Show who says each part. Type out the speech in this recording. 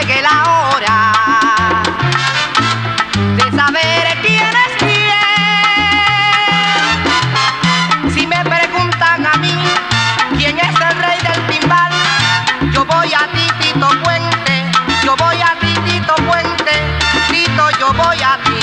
Speaker 1: llegue la hora de saber quién es quién. Si me preguntan a mí quién es el rey del timbal, yo voy a ti, Tito Puente, yo voy a ti, Tito Puente, Tito, yo voy a ti.